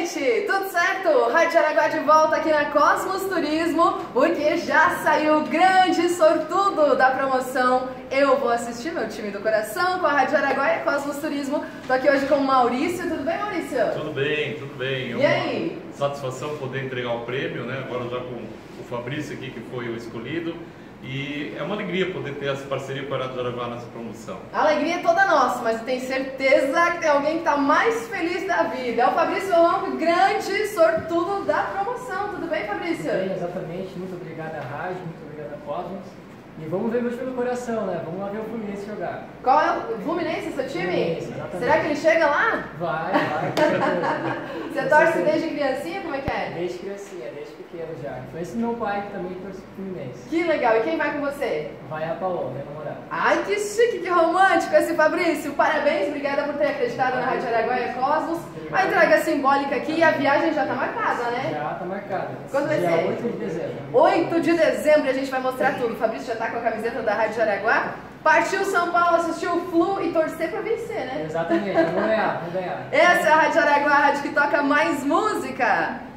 gente! Tudo certo? Rádio Araguá de volta aqui na Cosmos Turismo, porque já saiu o grande sortudo da promoção Eu Vou Assistir, meu time do coração, com a Rádio Araguá e a Cosmos Turismo. Tô aqui hoje com o Maurício. Tudo bem, Maurício? Tudo bem, tudo bem. E aí? Satisfação poder entregar o prêmio, né? Agora já com o Fabrício aqui, que foi o escolhido. E é uma alegria poder ter essa parceria com a Rádio Araguá nessa promoção. A alegria é toda nossa, mas eu tenho certeza que tem alguém que está mais feliz da vida. É o Fabrício Longo, grande sortudo da promoção. Tudo bem, Fabrício? Tudo bem, exatamente. Muito obrigado à rádio, muito obrigado à Cosmos. E vamos ver meu time do coração, né? Vamos lá ver o Fluminense jogar. Qual é o Fluminense, seu time? Fluminense, exatamente. Será que ele chega lá? Vai, com certeza. Você torce desde criancinha? Como é que é? Desde criancinha, desde pequeno já. Influência do meu pai, que também torce pro Fluminense. Que legal. E quem vai com você? Vai a Paola, minha namorada. Ai, que chique, que romântico esse Fabrício. Parabéns, obrigada por ter acreditado na Rádio Araguá e a Cosmos. A entrega simbólica aqui e a viagem já tá marcada, né? Já tá marcada. Quando vai Dia ser? 8 de dezembro. 8 de dezembro a gente vai mostrar tudo. O Fabrício já tá com a camiseta da Rádio Araguá. Partiu São Paulo, assistiu o Flu e torcer pra vencer, né? Exatamente, vamos ganhar, vamos ganhar. Essa é a Rádio Araguá, a rádio que toca mais música.